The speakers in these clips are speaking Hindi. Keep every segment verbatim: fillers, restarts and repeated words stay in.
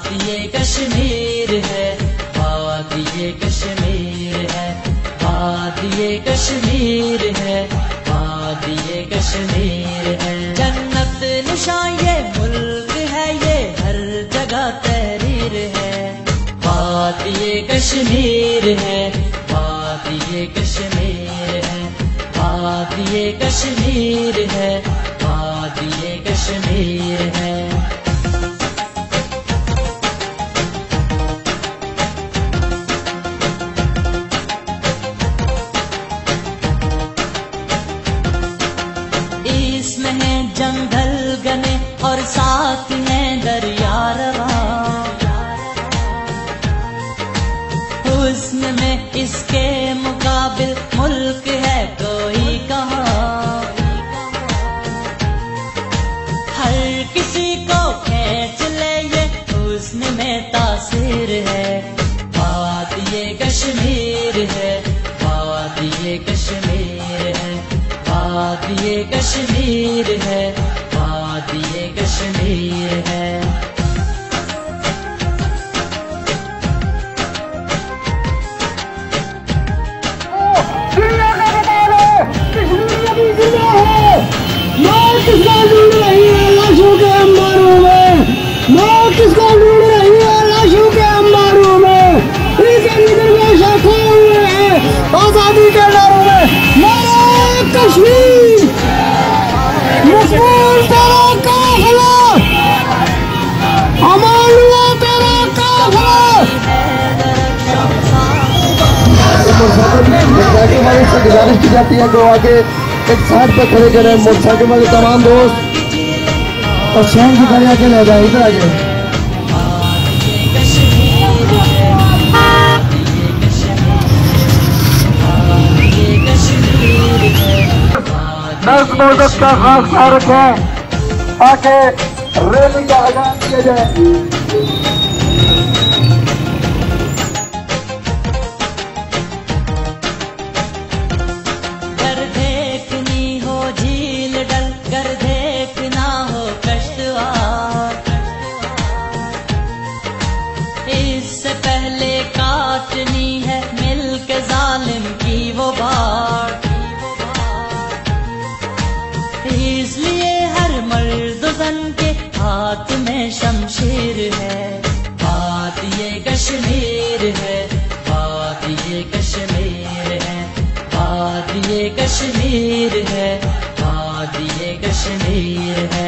बात ये कश्मीर है, बात ये कश्मीर है, बात ये कश्मीर है, बात ये कश्मीर है। जन्नत निशान ये मुल्क है, ये हर जगह तहरीर है। बात ये कश्मीर है, बात ये कश्मीर है, बात ये कश्मीर है, बात ये कश्मीर है। इसमें है जंगल घने और साथ है दरिया रवा, हुस्न में इसके मुकाबिल मुल्क है कोई कहाँ। हर किसी को खींच ले ये हुस्न में तासीर है। बात ये कश्मीर है, बात ये कश्मीर है, बात ये कश्मीर है, बात ये कश्मीर है। मौत किसको ढूंढ रही है लाशों के अंबारों में, मौत किसको ढूंढ रही है लाशों के अंबारों में। इनके निधन में शाखों हुए हैं आजादी के नारों में। नारे कश्मीर मकबूल तेरा काफिला, अमान हुआ तेरा काफिला। मोटरसाइकिल से गुजारिश की जाती है कि आगे एक साइड पे खड़े करें मोटरसाइकिल वाले तमाम दोस्त, और शहर की तरह आके ले जाए। इधर आइए। नज्म और अदब का खास ख्याल रखें ताकि रैली का आगाज किया जाए। इससे पहले काटनी है मिलके जालिम की वो बात, इसलिए हर मर्द जन के हाथ में शमशीर है। बात ये कश्मीर है, बात ये कश्मीर है, बात ये कश्मीर है, बात ये कश्मीर है।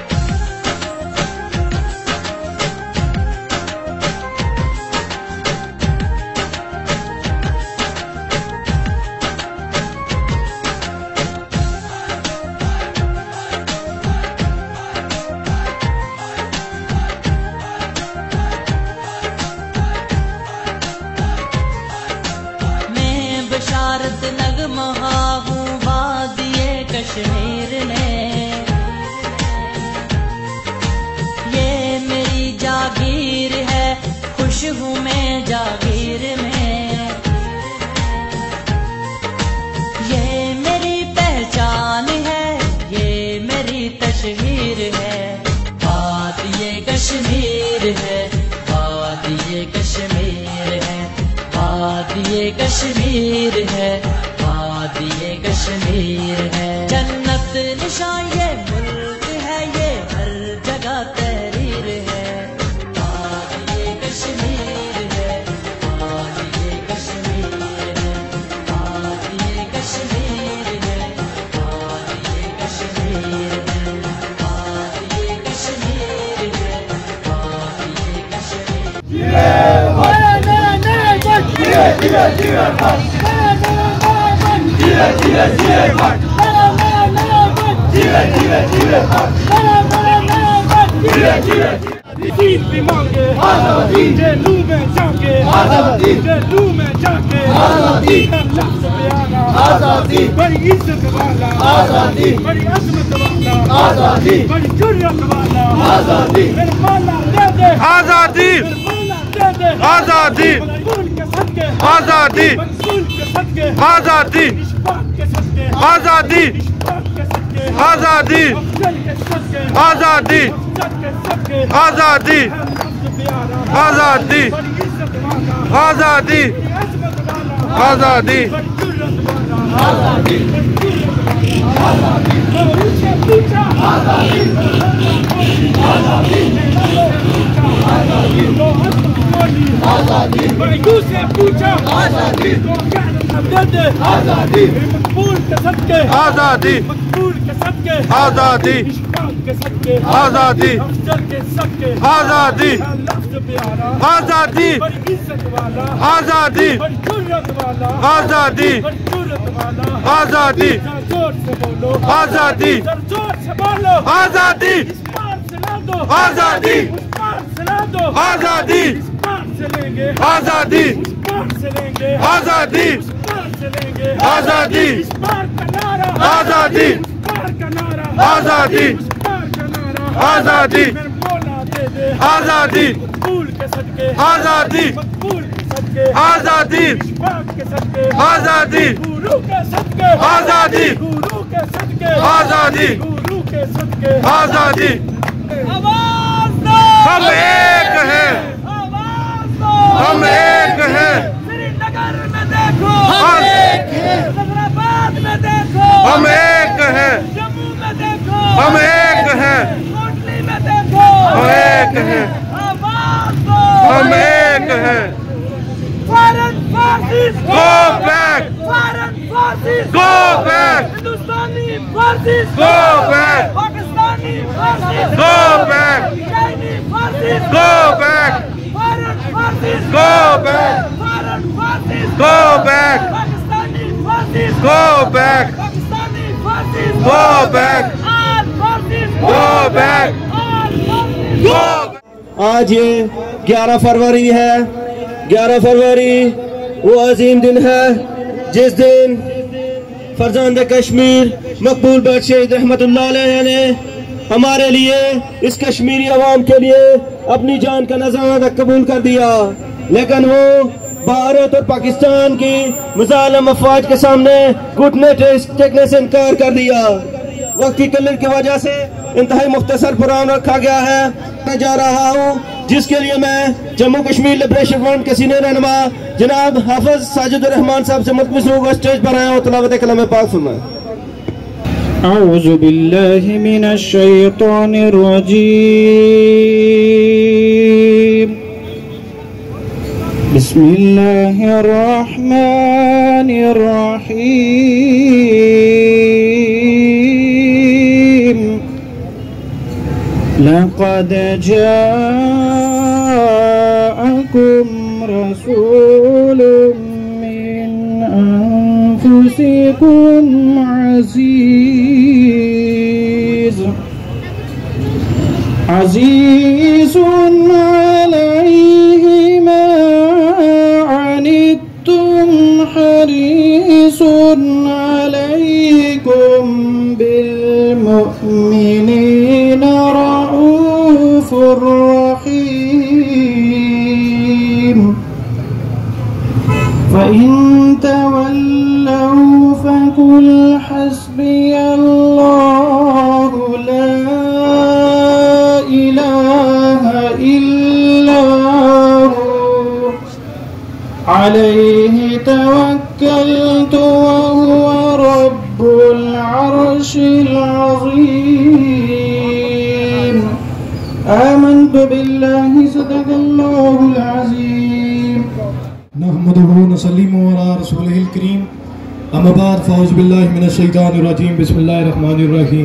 बशारत नगमहा हूँ वादिये कश्मीर में, ये मेरी जागीर है, खुश हूँ मैं जागीर में। ये मेरी पहचान है, ये मेरी तशहीर है। बात ये कश्मीर है, बात ये कश्मीर है, बात ये कश्मीर है, बात ये कश्मीर है। जन्नत निशान ये मुल्क है, ये हर जगह तहरीर है। बात ये कश्मीर है, बात ये कश्मीर है, बात ये कश्मीर है, बात ये कश्मीर है, बात ये कश्मीर है, बात ये कश्मीर है। जिया जिया जिया जिया जिया जिया जिया जिया भी मांगे आजादी, जेलू में जाके आजादी, जेलू में जाके आजादी, अल्लाह से प्यारा आजादी, बड़ी इज्जत वाला आजादी, बड़ी अजमत वाला आजादी, बड़ी जुर्रत वाला आजादी। मेरे मौला दे दे आजादी, आजादी, आजादी, आजादी, आजादी, आजादी, आजादी, आजादी, प्यारा आजादी बड़ी इज्जत वाला आजादी बड़ी अजमत वाला आजादी बड़ी जुर्रत वाला आजादी बड़ी जुर्रत वाला आजादी उससे पूछा आजादी आजादी आजादी तो बोली आजादी भाइयों से पूछा आजादी तो क्या दे दे आजादी मकबूल के सदके आजादी मकबूल के सदके आजादी इश्क़ के सदके आजादी अफजल के सदके आजादी लफ्ज़ प्यारा आजादी बड़ी इज्जत वाला आजादी बड़ी जुर्रत वाला आजादी बड़ी जुर्रत वाला आजादी जोर से बोलो आजादी जोर से बोलो आजादी इस पार से ला दो आजादी उस पार से ला दो आजादी इस पार से लेंगे आजादी उस पार से लेंगे आजादी उस पार से लेंगे आजादी इस पार का नारा आजादी उस पार का नारा आजादी उस पार का नारा आजादी मेरे मौला दे दे आजादी मकबूल के सदके आजादी मकबूल के सदके आजादी इश्क़ के सदके आजादी गुरु के सदके आजादी गुरु के सदके आजादी गुरु के सदके आजादी आवाज़ दो हम एक हैं आवाज़ दो हम एक हैं श्रीनगर में देखो हम एक हैं हैदराबाद में देखो हम एक हैं जम्मू में देखो हम एक हैं कोटली में देखो हम एक हैं आवाज़ दो हम एक हैं Foreign forces go back Foreign forces go back Hindustani forces go back Pakistani forces go back Chinese forces go back Foreign forces go back Foreign forces go back Pakistani forces go back Pakistani forces go back All forces go back All forces go back आज ये ग्यारह फरवरी है। ग्यारह फरवरी वो अजीम दिन है जिस दिन फरजांद कश्मीर मकबूल भट्ट शहीद रहमतुल्लाह अलैह ने हमारे लिए इस कश्मीरी अवाम के लिए अपनी जान का नज़राना कबूल कर दिया, लेकिन वो भारत और पाकिस्तान की मुज़ालिम अफवाज के सामने घुटने टेकने से इनकार कर दिया। वक्त की किल्लत की वजह से इंतहाई मुख्तसर प्रोग्राम रखा गया है। मैं जा रहा हूँ जिसके लिए मैं जम्मू कश्मीर लिबरेशन फ्रंट के सीनियर रहनुमा जनाब हाफिज साजिद रहमान साहब से मुतमिस होकर स्टेज पर आया हूँ। तिलावत कलाम पाक फरमाएं। अऊज़ु बिल्लाहि मिनश शैतानिर रजीम बिस्मिल्लाहिर रहमानिर रहीम लक़द जाअकुम रसूलुम मिन अनफुसिकुम अज़ीज़ अज़ीज़ुन अलैहि मा अनित्तुम हरीसुन अलैकुम बिल मुमिनीना रऊफ़ुर रहीम फ़इन तवल्लौ फ़क़ुल हस्बियल्लाहु ला इलाहा इल्ला हु अलैहि तवक्कलतु व हुवा रब्बुल अर्शिल अज़ीम आमन्तु बिल्लाहि सदक़ल्लाहुल अज़ीम नहमदुहु व नसल्लिमु अला रसूलिहिल करीम अम्मा बाद फ़अऊज़ु बिल्लाहि मिनश शैतानिर रजीम बिस्मिल्लाहिर रहमानिर रहीम।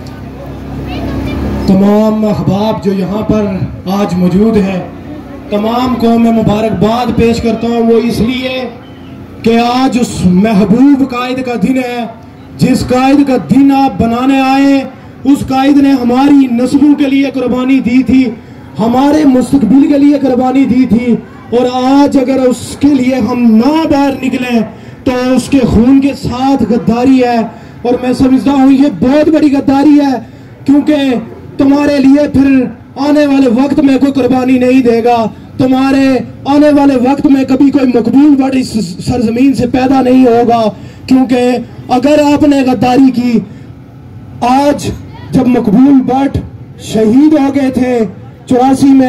तमाम अहबाब जो यहाँ पर आज मौजूद है, तमाम को मैं मुबारकबाद पेश करता हूँ। वो इसलिए कि आज उस महबूब कायद का दिन है जिस कायद का दिन आप बनाने आए। उस कायद ने हमारी नस्लों के लिए कुर्बानी दी थी, हमारे मुस्तकबिल के लिए कुर्बानी दी थी, और आज अगर उसके लिए हम ना बाहर निकले तो उसके खून के साथ गद्दारी है। और मैं समझता हूँ ये बहुत बड़ी गद्दारी है, क्योंकि तुम्हारे लिए फिर आने वाले वक्त में कोई कुर्बानी नहीं देगा। तुम्हारे आने वाले वक्त में कभी कोई मकबूल भट्ट इस सरजमीन से पैदा नहीं होगा, क्योंकि अगर आपने गद्दारी की, आज जब मकबूल भट्ट शहीद हो गए थे चौरासी में,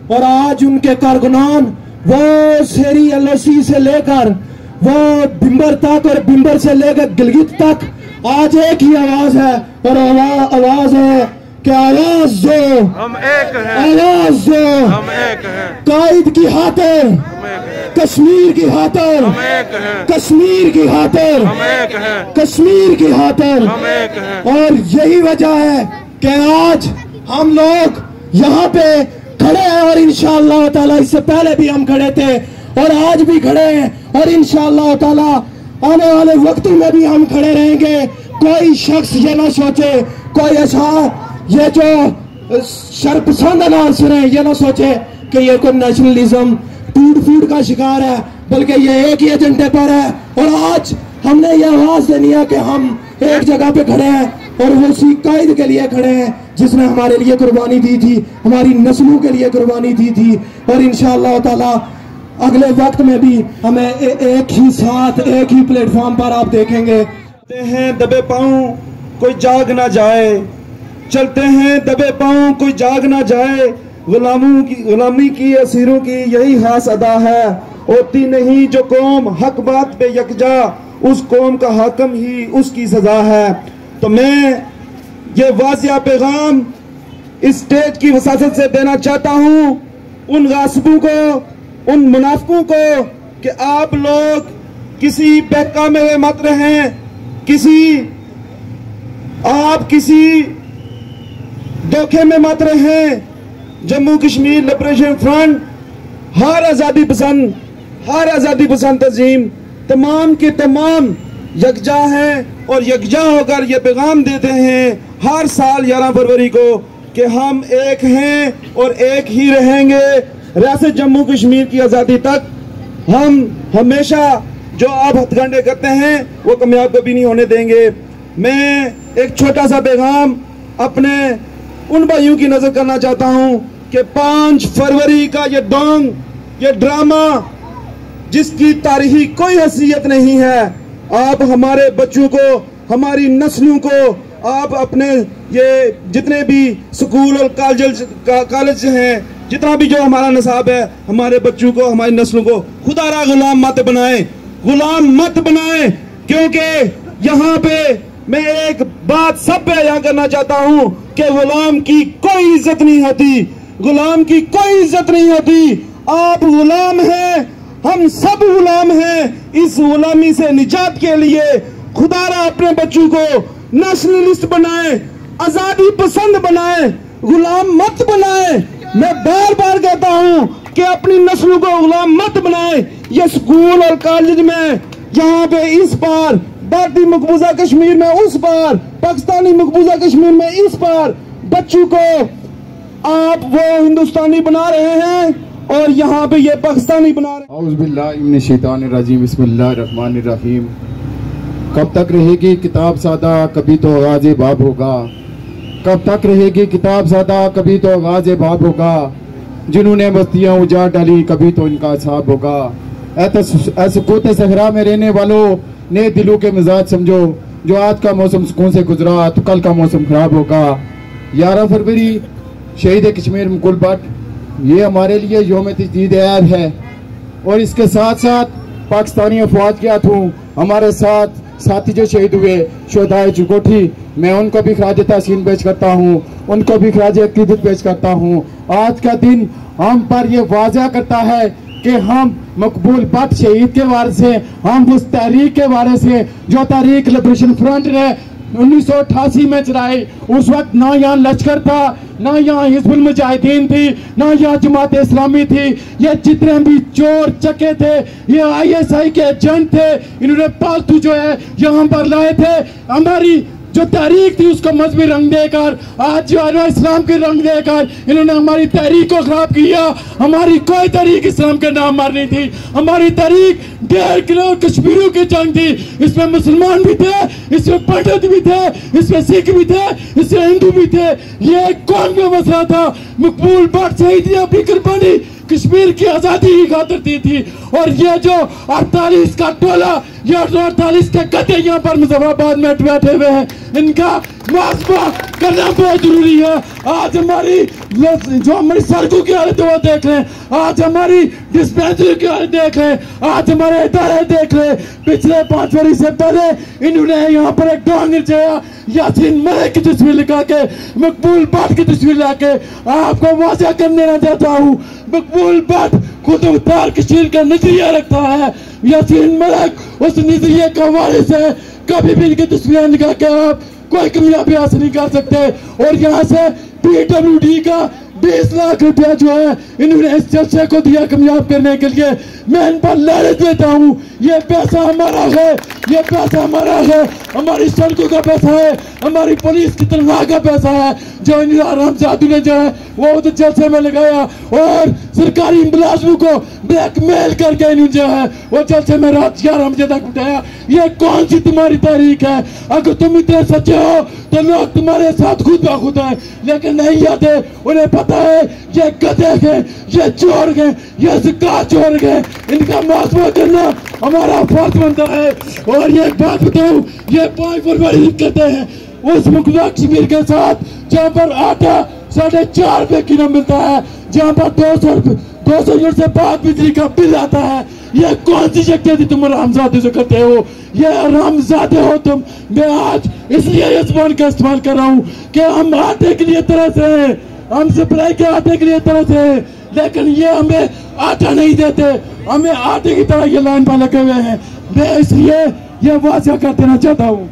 और आज उनके कारकुनान वो शेरी एल ओ सी से लेकर वो बिम्बर तक और बिम्बर से लेकर गिलगित तक आज एक ही आवाज है, और आवाज आवाज है कि आवाज दो, हम एक हैं, आवाज दो, हम एक हैं, कायद की खातिर, हम एक हैं, कश्मीर की खातिर, हम एक हैं, कश्मीर की खातिर, हम एक हैं, कश्मीर की खातिर। हम एक हैं। और यही वजह है कि आज हम लोग यहाँ पे खड़े हैं, और इंशाअल्लाह ताला इससे पहले भी हम खड़े थे और आज भी खड़े हैं, और इंशाअल्लाह ताला आने वाले वक्तों में भी हम खड़े रहेंगे। कोई शख्स ये ना सोचे, कोई ऐसा ये जो शर्पसंद ना सुने, ये ना सोचे कि ये कोई नेशनलिज्म टूट फूट का शिकार है, बल्कि ये एक ही एजेंडे पर है। और आज हमने ये आवाज देनी है कि हम एक जगह पे खड़े हैं, और वो उसी कायद के लिए खड़े हैं जिसने हमारे लिए कुर्बानी दी थी, हमारी नस्लों के लिए कुर्बानी दी थी। और इंशाअल्लाह ताला अगले वक्त में भी हमें ए, एक ही साथ एक ही प्लेटफॉर्म पर आप देखेंगे। चलते हैं दबे पांव कोई जाग ना जाए, चलते हैं दबे पांव कोई जाग ना जाए, गुलामों की गुलामी की असीरों की यही खास अदा है, होती नहीं जो कौम हक बात पे यकजा, उस कौम का हाकम ही उसकी सजा है। तो मैं ये वाजिया पैगाम इस स्टेज की वसासत से देना चाहता हूँ उन गासिबों को, उन मुनाफिकों को, कि आप लोग किसी बहकावे में मत रहें, किसी आप किसी धोखे में मत रहें। जम्मू कश्मीर लिबरेशन फ्रंट हर आज़ादी पसंद हर आज़ादी पसंद तंजीम तमाम के तमाम यकजा हैं, और यकजा होकर ये पैगाम देते हैं हर साल ग्यारह फरवरी को कि हम एक हैं और एक ही रहेंगे। रियासत जम्मू कश्मीर की आज़ादी तक हम हमेशा जो आप हथकंडे करते हैं वो कामयाब कभी नहीं होने देंगे। मैं एक छोटा सा पैगाम अपने उन भाइयों की नजर करना चाहता हूं कि पांच फरवरी का ये डोंग, ये ड्रामा जिसकी तारीखी कोई हैसियत नहीं है, आप हमारे बच्चों को, हमारी नस्लों को, आप अपने ये जितने भी स्कूल और कॉलेज कॉलेज हैं, जितना भी जो हमारा नसाब है, हमारे बच्चों को, हमारी नस्लों को खुदारा गुलाम मत बनाएं, गुलाम मत बनाएं। क्योंकि यहाँ पे मैं एक बात सब पे बयान करना चाहता हूँ कि गुलाम की कोई इज्जत नहीं होती, गुलाम की कोई इज्जत नहीं होती। आप गुलाम हैं, हम सब गुलाम हैं। इस गुलामी से निजात के लिए खुदारा अपने बच्चों को नेशनलिस्ट बनाए, आजादी पसंद बनाए, गुलाम मत बनाए। मैं बार बार कहता हूँ कि अपनी नस्लों को गुलाम मत बनाए। ये स्कूल और कॉलेज में यहाँ पे इस बार, भारतीय मकबूजा कश्मीर में उस बार, पाकिस्तानी मकबूजा कश्मीर में इस बार बच्चों को आप वो हिंदुस्तानी बना रहे हैं और यहाँ पे ये पाकिस्तानी बना रहे हैं। औज़ुबिल्लाहिमिनश्शैतानिर्रजीम बिस्मिल्लाहिर्रहमानिर्रहीम। कब तक रहेगी किताब सादा, कभी तो आगाज़ बाब होगा। कब तक रहेगी किताब सादा, कभी तो आगाज़ बाब होगा। जिन्होंने बस्तियाँ उजाड़ डाली, कभी तो इनका हिसाब होगा। सुकूत सहरा में रहने वालों ने दिलों के मिजाज समझो, जो आज का मौसम सुकून से गुजरा तो कल का मौसम खराब होगा। ग्यारह फरवरी शहीद कश्मीर मुकुल भट्ट, ये हमारे लिए यौम तजदीद ऐद है। और इसके साथ साथ पाकिस्तानी अफवाज के हाथों हमारे साथ साथी जो शहीद हुए शोहदाए चुकोठी, मैं उनको भी खराज तहसीन पेश करता हूँ, उनको भी खराज अकीदत पेश करता हूँ। आज का दिन हम पर ये वाज़ा करता है कि हम मकबूल भट्ट शहीद के वारिस से, हम उस तहरीक के वारिस से जो तहरीक लिबरेशन फ्रंट ने उन्नीस सौ अठासी में चलाई। उस वक्त ना यहाँ लश्कर था, ना यहाँ हिजबुल मुजाहिदीन थी, ना यहाँ जमात इस्लामी थी। ये जितने भी चोर चके थे, ये आई एस आई के एजेंट थे, इन्होंने पालतू जो है यहाँ पर लाए थे। हमारी जो तहरीक थी उसको मजहबी रंग देकर, आज जो है इस्लाम के रंग देकर इन्होंने हमारी तहरीक को खराब किया। हमारी कोई तहरीक इस्लाम के नाम मारनी थी। हमारी तहरीक डेढ़ किलो कश्मीरियों की जंग थी। इसमें मुसलमान भी थे, इसमें पंडित भी थे, इसमें सिख भी थे, इसमें हिंदू भी थे। ये कौन का मसला था? मकबूल भट्ट शहीद ने अपनी कुर्बानी कश्मीर की आजादी की खातिर दी थी। और ये जो अड़तालीस का टोला, ये अड़तालीस के गधे यहाँ पर मुजफ्फराबाद में बैठे हुए हैं, इनका मास्क करना बहुत जरूरी है। आज हमारी जो हमारी सड़कों की हालत है वो देख लें, आज हमारी डिस्पेंसरी की हालत देख लें, आज हमारे इदारे देख लें। पिछले पांच वर्ष से पहले इन्होंने यहाँ पर एक डॉन निर्चया यासीन मलिक की तस्वीर लगा के, मकबूल भट्ट की तस्वीर लाके आपको वाज़ेह कर देना चाहता हूँ। मकबूल भट्ट खुद मुख्तार कशीर का नजरिया रखता है, यासीन मलिक उस नजरिए का वारिस है। कभी भी इनकी तस्वीरें लगा के आप कोई कामयाबी हासिल नहीं कर सकते। और यहाँ से पीडब्ल्यूडी का बीस लाख रुपया जो है इन्होंने इस चर्चे को दिया कामयाब करने के लिए। मैं इन पर लानत देता हूँ। ये पैसा हमारा है, ये पैसा हमारा है, हमारी सड़कों का पैसा है, हमारी पुलिस की तनख्वाह का पैसा है जो इन हरामजादों ने जो है वो उधर जलसे में लगाया और सरकारी मुलाजमों को ब्लैकमेल करके इन्होंने जो है वो जलसे में रात ग्यारह बजे तक उठाया। ये कौन सी तुम्हारी तारीख है? अगर तुम इतने सच्चे हो तो लोग तुम्हारे साथ खुद ब खुद है, लेकिन नहीं आते। उन्हें पता है ये गधे हैं, ये चोर हैं, ये ज़कात चोर हैं, इनका मुआवजा करना हमारा फर्ज बनता है। और ये बात बताऊं, ये पाँच फरवरी करते हैं उस मुकदमा शिविर के साथ जहाँ पर आटा साढ़े चार रुपए किलो मिलता है, जहाँ पर दो सौ दो सौ यूनिट से बाद बिजली का बिल आता है। ये कौन सी शक्ति थी तुम हरामजादे से करते हो? ये हरामजादे हो तुम। मैं आज इसलिए इस जुबान का इस्तेमाल कर रहा हूँ कि हम आटे के लिए तरह से हैं, हम सप्लाई के आटे के लिए तरह से हैं, लेकिन ये हमें आटा नहीं देते, हमें आटे की तरह ये लाइन पर लगे हुए हैं। मैं इसलिए ये वाज़ेह कर देना चाहता हूँ।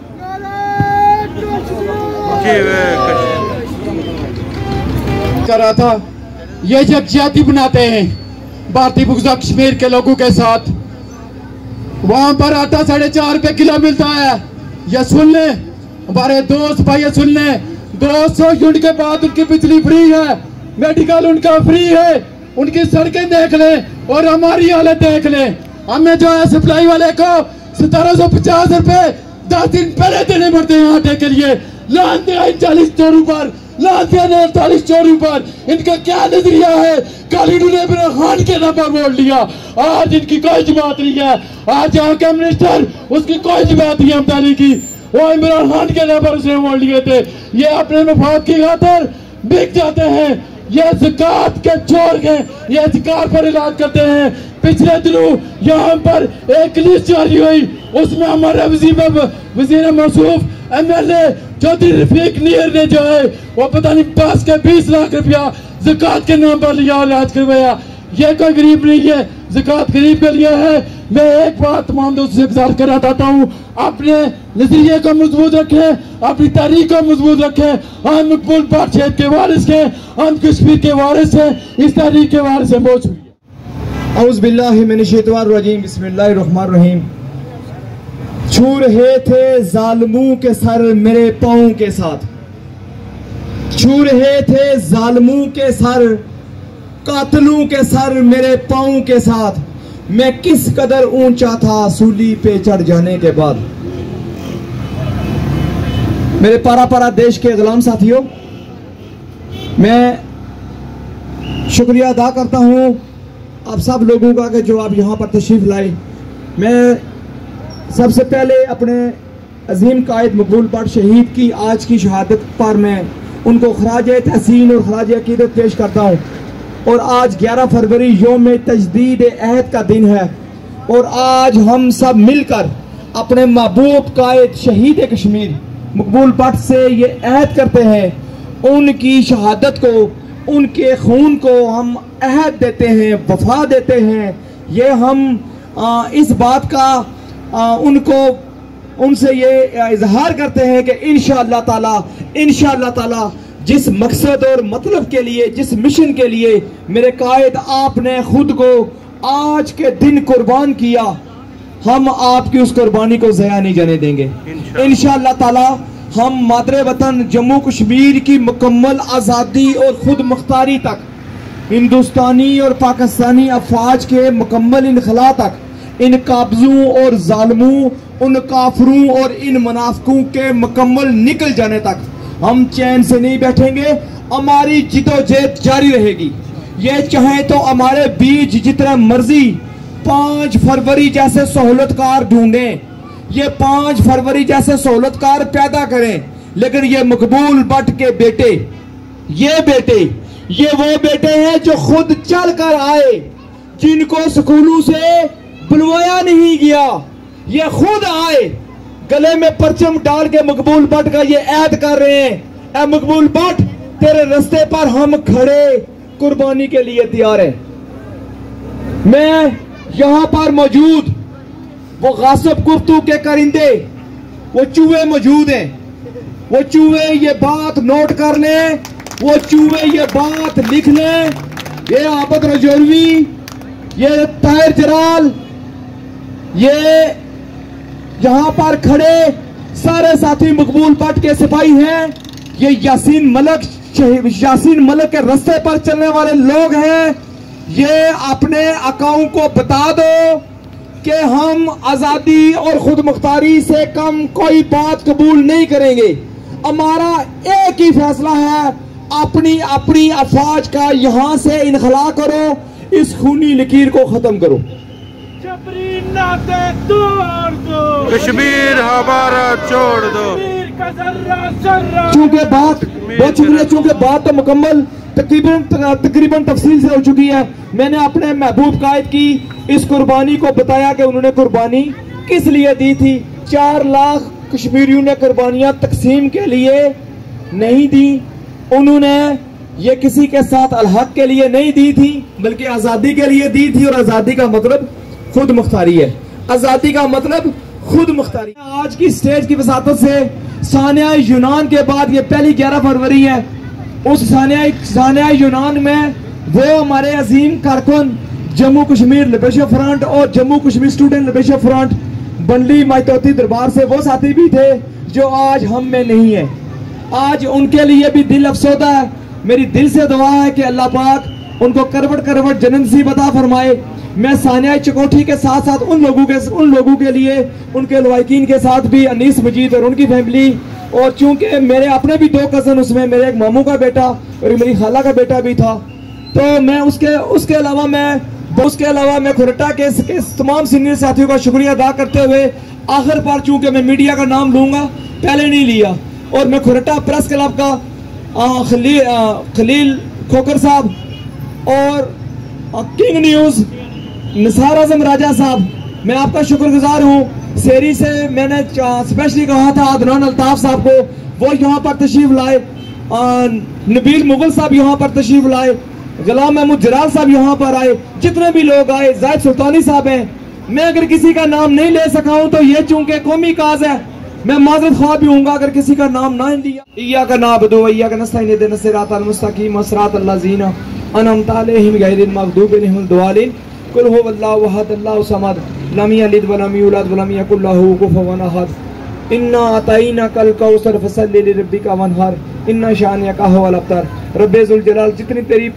कर रहा था ये यकजहती बनाते हैं भारतीय बुग़्ज़ कश्मीर के लोगों के साथ। वहां पर आटा साढ़े चार रुपए किलो मिलता है। ये सुन ले हमारे दोस्त भाई, ये सुन ले दो सौ यूनिट के बाद उनकी बिजली फ्री है, मेडिकल उनका फ्री है, उनकी सड़कें देख लें और हमारी हालत देख लें। हमें जो है सप्लाई वाले को सतारह सौ पचास रुपए दस दिन पहले देने पड़ते हैं आटे के लिए। लानते हैं चालीस चोरों पर, लानते हैं अड़तालीस चोरों पर। इनका क्या नजरिया है? कल इन्होंने इमरान खान के नाम पर वोट लिया, आज इनकी कोई जमात नहीं है। आज यहाँ का मिनिस्टर उसकी कोई जमात नहीं हमदारी की, वो इमरान खान के नाम पर उसने वोट लिए थे। ये अपने मफाद की खातिर बिक जाते हैं। ये ज़कात के चोर हैं, ये ज़कात पर इलाज करते हैं। पिछले दिनों यहाँ पर एक लिस्ट जारी हुई, उसमें हमारे वजीर वजीर मौसूफ M L A Chaudhary Rafiq Neer ने जो है वो पता नहीं पास के बीस लाख रुपया ज़कात के नाम पर लिया और इलाज करवाया। ये कोई गरीब नहीं है, ज़कात गरीब के लिए है। मैं एक बात तमाम दोस्तों से गुज़ारिश करना चाहता हूँ, अपने नजरिए को मजबूत रखें, अपनी तारीख को मजबूत रखें। हम मकबूल भट्ट शहीद के वारिस हैं, हम कश्मीर के वारिस हैं, इस तारीख के वारिस हैं। बहुत शुक्रिया। औज़ बिल्लाहि मिनश शैतानिर रजीम, बिस्मिल्लाहिर रहमानिर रहीम। छू रहे थे जालिमों के सर मेरे पाँव के साथ, छू रहे थे जालिमों के सर कातलों के सर मेरे पाँव के साथ। मैं किस कदर ऊंचा था सूली पे चढ़ जाने के बाद। मेरे पारा पारा देश के गुलाम साथियों, मैं शुक्रिया अदा करता हूं आप सब लोगों का कि जो आप यहां पर तशरीफ लाए। मैं सबसे पहले अपने अजीम कायद मकबूल भट्ट शहीद की आज की शहादत पर मैं उनको खराज तहसीन और खराज अकीदत पेश करता हूँ। और आज ग्यारह फरवरी यौम तजदीद अहद का दिन है और आज हम सब मिलकर अपने महबूब कायद शहीद कश्मीर मकबूल भट्ट से ये अहद करते हैं, उनकी शहादत को, उनके खून को हम अहद देते हैं, वफा देते हैं। ये हम आ, इस बात का आ, उनको उनसे ये इजहार करते हैं कि इंशाअल्लाह ताला इंशाअल्लाह ताला जिस मकसद और मतलब के लिए, जिस मिशन के लिए मेरे कायद आपने खुद को आज के दिन कुर्बान किया, हम आपकी उस कुर्बानी को ज़या नहीं जाने देंगे। इंशाअल्लाह ताला हम मादरे वतन जम्मू कश्मीर की मुकम्मल आज़ादी और खुद मुख्तारी तक, हिंदुस्तानी और पाकिस्तानी अफवाज के मुकम्मल इनखला तक, इन काब्जों और जालिमों, उन काफरों और इन मुनाफिकों के मुकम्मल निकल जाने तक हम चैन से नहीं बैठेंगे। हमारी जिदोजहद जारी रहेगी। ये चाहे तो हमारे बीच जितना मर्जी पांच फरवरी जैसे सहूलतकार ढूंढें, ये पांच फरवरी जैसे सहूलतकार पैदा करें, लेकिन ये मकबूल भट्ट के बेटे, ये बेटे ये वो बेटे हैं जो खुद चल कर आए, जिनको स्कूलों से बुलवाया नहीं गया, ये खुद आए, गले में परचम डाल के मकबूल भट्ट का ये ऐद कर रहे हैं, ए मकबूल भट्ट तेरे रास्ते पर हम खड़े कुर्बानी के लिए तैयार हैं। मैं यहां पर मौजूद वो गासिब गुफ्तू के करिंदे, वो चूहे मौजूद हैं, वो चूहे ये बात नोट कर लें, वो चूहे ये बात लिख लें, ये आबद रजौलवी, ये ताहिर जलाल, ये यहां पर खड़े सारे साथी मकबूल भट्ट के सिपाही हैं, ये यासीन मलिक यासीन मलिक के रास्ते पर चलने वाले लोग हैं। ये अपने अकाउंट को बता दो कि हम आजादी और खुद मुख्तारी से कम कोई बात कबूल नहीं करेंगे। हमारा एक ही फैसला है, अपनी अपनी अफवाज का यहां से इनखला करो, इस खूनी लकीर को खत्म करो। जबरी नाते तोड़ दो, कश्मीर हमारा छोड़ दो। कश्मीर का जर्रा जर्रा। चूंकि बात बहुत शुक्रिया, चूंकि बात तो मुकम्मल तकरीबन तकरीबन तफसील से हो चुकी है। मैंने अपने महबूब कायद की इस कुर्बानी को बताया कि उन्होंने कुर्बानी किस लिए दी थी। चार लाख कश्मीरियों ने कुर्बानियां तकसीम के लिए नहीं दी, उन्होंने ये किसी के साथ अलहक के लिए नहीं दी थी, बल्कि आजादी के लिए दी थी। और आजादी का मतलब खुद मुख्तारी है, आजादी का मतलब खुद मुख्तारी। आज की स्टेज की वसातत से सानिया यूनान के बाद ये पहली ग्यारह फरवरी है, उस सानिया सानिया यूनान में वो हमारे अजीम कारकुन जम्मू कश्मीर लिबरेशन फ्रंट और Jammu Kashmir student liberation front बंडली माइतौती दरबार से वो साथी भी थे जो आज हम में नहीं है। आज उनके लिए भी दिल अफसोदा है। मेरी दिल से दुआ है कि अल्लाह पाक उनको करवट करवट जन्नत नसीब अता फरमाए। मैं सानिया चकोठी के साथ साथ उन लोगों के उन लोगों के लिए, उनके लवाकिन के साथ भी, अनीस मजीद और उनकी फैमिली, और चूंकि मेरे अपने भी दो कजन, उसमें मेरे एक मामू का बेटा और मेरी खाला का बेटा भी था, तो मैं उसके उसके अलावा मैं उसके अलावा मैं खुरटा के, के तमाम सीनियर साथियों का शुक्रिया अदा करते हुए आखिर पर, चूंकि मैं मीडिया का नाम लूंगा, पहले नहीं लिया, और मैं खुरटा प्रेस क्लब का आ, खली, आ, खलील खोकर साहब और आ, किंग न्यूज निसार आजम राजा साहब, मैं आपका शुक्रगुजार हूँ। सेरी से मैंने स्पेशली कहा था अदनान अल्ताफ साहब को, वो यहाँ पर तशरीफ लाए, नबील मुगल साहब यहाँ पर तशरीफ लाए, गुलाम महमूद जलाल साहब यहाँ पर आए, जितने भी लोग आए, जायद सुल्तानी साहब हैं। मैं अगर किसी का नाम नहीं ले सका हूँ तो ये चूंकि कौमी काज है, मैं माजरत ख्वाह भी हूँगा अगर किसी का नाम ना लिया। इय्या का नाबुदु व इय्या का नस्तईन इहदिना सिरातल मुस्तकीम सिरातल लज़ीना अनअमता अलैहिम गैरिल मग़दूबि अलैहिम दुआलिन कुल हुवल्लाहु अहद अल्लाहु समद लम यलिद व लम यूलद व लम यकुल लहू कुफुवन अहद इन्ना अतईनाकल कौसर फसल्लि लिरब्बिका वनहर इन्ना शानिअका हुवल अब्तर। रब्बे जुल जलाल, जितनी तेरी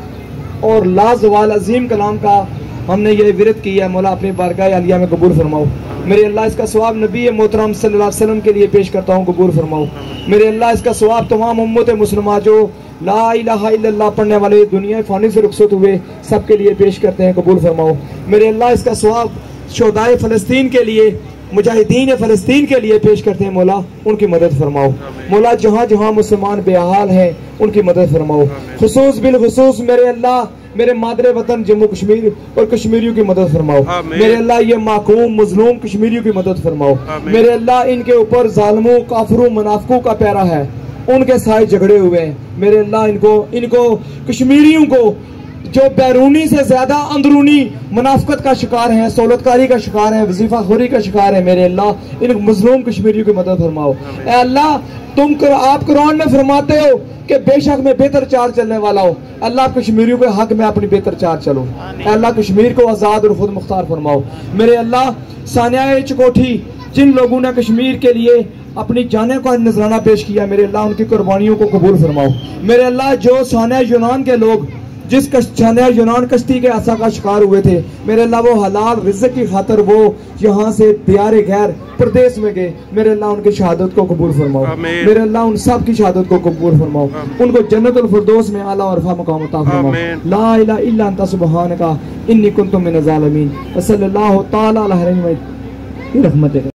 पाक और लाजवाल अजीम कलाम का हमने ये विरत किया है, मौला अपनी बारगाह आलिया में कबूल फरमाओ। मेरे अल्लाह इसका सवाब नबी मोहतरम सल्लल्लाहु अलैहि वसल्लम के लिए पेश करता हूँ, कबूल फरमाओ। मेरे अल्लाह इसका सवाब तमाम उम्मत मुस्लिमा जो ला इलाहा इल्लल्लाह पढ़ने वाले दुनिया फानी से रुखसत हुए सबके लिए पेश करते हैं, कबूल फरमाओ। मेरे अल्लाह इसका सवाब शोदाए फ़लस्तीन के लिए, मुजाहिदीन फ़लस्तीन के लिए पेश करते हैं, मौला उनकी मदद फरमाओ। मौला जहाँ जहाँ मुसलमान बेहाल हैं उनकी मदद फरमाओ। खुसूस बिल खुसूस मेरे अल्लाह मेरे मादरे वतन जम्मू कश्मीर और कश्मीरियों की मदद फरमाओ। मेरे अल्लाह ये माकूम मजलूम कश्मीरियों की मदद फरमाओ। मेरे अल्लाह इनके ऊपर जालिमों काफिरों मुनाफिकों का पैरा है, उनके साथ झगड़े हुए हैं। मेरे अल्लाह इनको इनको कश्मीरियों को जो बैरूनी से ज्यादा अंदरूनी मुनाफिकत का शिकार है, सौलतकारी का शिकार है, वजीफाखोरी का शिकार है, मेरे अल्लाह इन मजलूम कश्मीरियों की मदद फरमाओ। ए अल्लाह तुम कर, आप कुरान में फरमाते हो कि बेशक मैं बेहतर चाल चलने वाला हूँ। अल्लाह कश्मीरियों के हक में अपनी बेहतर चाल चलो। अल्लाह कश्मीर को आज़ाद और खुद मुख्तार फरमाओ। मेरे अल्लाह सानिया चकोठी जिन लोगों ने कश्मीर के लिए अपनी जाने का नजराना पेश किया, मेरे अल्लाह उनकी कुर्बानियों को कबूल फरमाओ। मेरे अल्लाह जो सानिया यूनान के लोग जिस सानिया यूनान कश्ती के आसा का शिकार हुए थे, मेरे अल्लाह वो हलाल रिज़्क़ की खातर वो यहाँ से दियारे गैर प्रदेश में गए, मेरे अल्लाह उनकी शहादत को कबूल फरमाओ। मेरे अल्लाह उन सब की शहादत को कबूल फरमाओ, उनको जन्नतुल फिरदौस में आला और रफ़ा मकाम अता फरमाओ। ला इलाहा इल्ला अंता सुब्हानका इन्नी कुन्तु मिनज़ ज़ालिमीन। सल्लल्लाहु तआला अलैहि व सल्लम।